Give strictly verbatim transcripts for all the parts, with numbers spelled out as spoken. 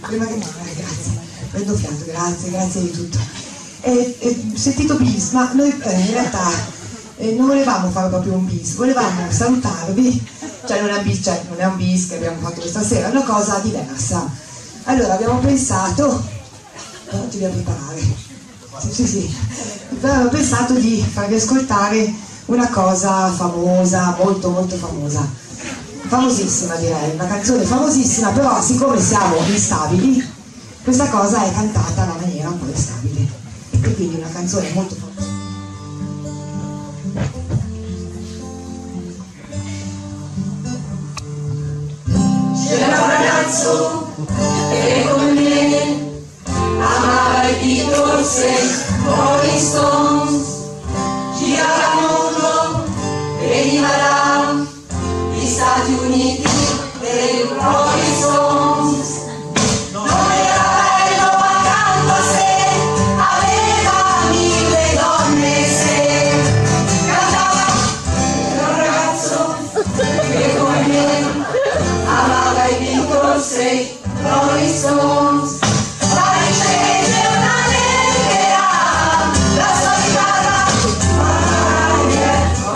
prima che muore, grazie. Prendo fiato, grazie, grazie di tutto. E, e, sentito bis, ma noi eh, in realtà eh, non volevamo fare proprio un bis, volevamo salutarvi, cioè non è un bis, cioè non è un bis che abbiamo fatto questa sera, è una cosa diversa. Allora abbiamo pensato, però ti devo preparare, sì sì sì, abbiamo pensato di farvi ascoltare una cosa famosa, molto molto famosa, famosissima direi, una canzone famosissima, però siccome siamo instabili, questa cosa è cantata alla maniera un po' instabile, e quindi una canzone molto famosa. C'era un ragazzo che come me amava i Beatles e Rolling Stones, girava il mondo, veniva dagli Stati Uniti dei Rolling Stones. Non era bello accanto a sé, aveva mille donne se cantava. Era un ragazzo che come me amava i Beatles e Rolling Stones. Ma riceve una lettera, la sua chitarra mai dietro.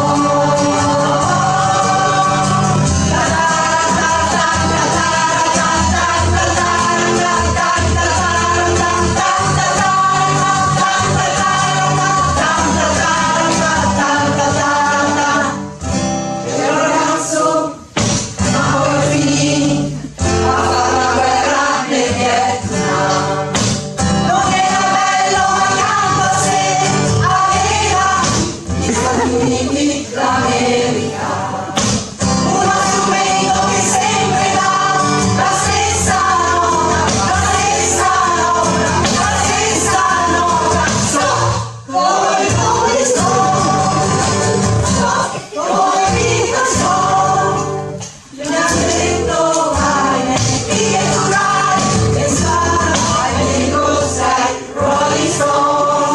C'era un ragazzo ma poi finì a fare la guerra nel Vietnam. Non era bello ma accanto a sé aveva gli Stati Uniti d'America. Uno strumento che sempre dà la stessa nota, la stessa nota, la stessa nota. Sto come come sto, sto come vita sto. Mi hanno detto vai, metti che tu dai, che sarai nei cos'hai Rolling Stone.